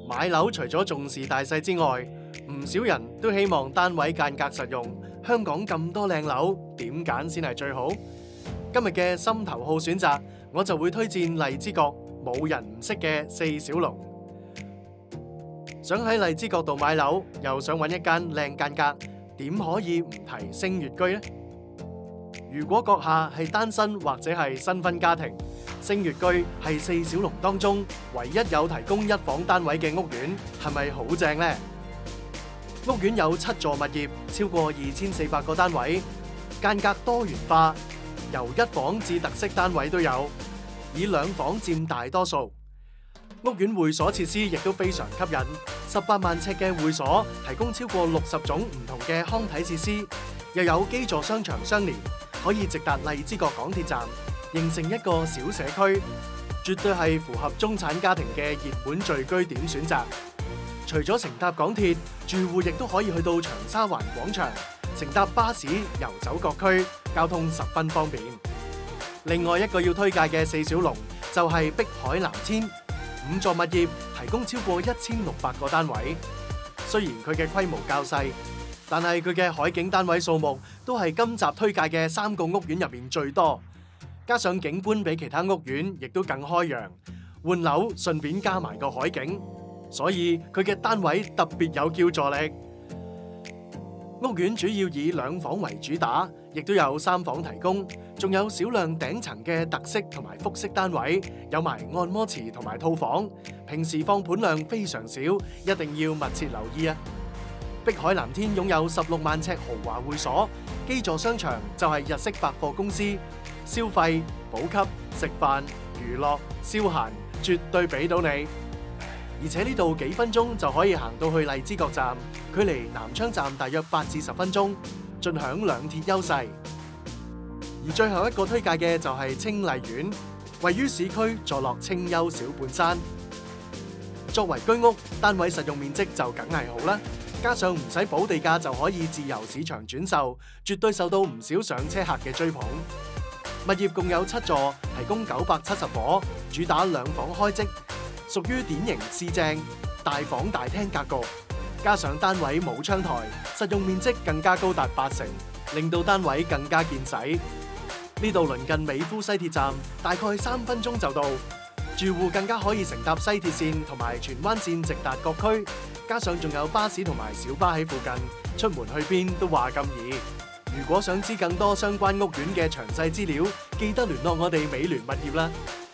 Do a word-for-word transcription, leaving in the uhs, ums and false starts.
買樓除咗重視大細之外，唔少人都希望單位間隔實用。香港咁多靚樓，點揀先係最好？今日嘅心頭好選擇，我就會推薦荔枝角冇人唔識嘅四小龍。想喺荔枝角度買樓，又想揾一間靚間隔，點可以唔提星月居呢？如果閣下係單身或者係新婚家庭，星月居係四小龍當中唯一有提供一房單位嘅屋苑，係咪好正呢？屋苑有七座物業，超過二千四百個單位，間隔多元化，由一房至特色單位都有，以兩房佔大多數。屋苑會所設施亦都非常吸引，十八萬尺嘅會所提供超過六十種唔同嘅康體設施，又有基座商場相連，可以直達荔枝角港鐵站，形成一個小社區，絕對係符合中產家庭嘅熱門聚居點選擇。除咗乘搭港鐵，住戶亦都可以去到長沙灣廣場，乘搭巴士遊走各區，交通十分方便。另外一個要推介嘅四小龍就係碧海藍天，五座物業提供超過一千六百個單位。雖然佢嘅規模較細，但係佢嘅海景單位數目都係今集推介嘅三個屋苑入面最多。加上景觀比其他屋苑亦都更開揚，換樓順便加埋個海景。所以佢嘅單位特別有叫座力。屋苑主要以兩房為主打，亦都有三房提供，仲有少量頂層嘅特色同埋複式單位，有埋按摩池同埋套房。平時放盤量非常少，一定要密切留意啊！碧海藍天擁有十六萬尺豪華會所，基座商場就係日式百貨公司，消費、補給、食飯、娛樂、消閒，絕對俾到你。而且呢度幾分鐘就可以行到去荔枝角站，距離南昌站大約八至十分鐘，盡享兩鐵優勢。而最後一個推介嘅就係清麗苑，位於市區，坐落清幽小半山。作為居屋，單位實用面積就梗係好啦，加上唔使補地價就可以自由市場轉售，絕對受到唔少上車客嘅追捧。物業共有七座，提供九百七十伙，主打兩房開積，屬於典型市正大房大廳格局，加上單位冇窗台，實用面積更加高達八成，令到單位更加見使。呢度鄰近美孚西鐵站，大概三分鐘就到，住戶更加可以乘搭西鐵線同埋荃灣線直達各區，加上仲有巴士同埋小巴喺附近，出門去邊都話咁易。如果想知更多相關屋苑嘅詳細資料，記得聯絡我哋美聯物業啦。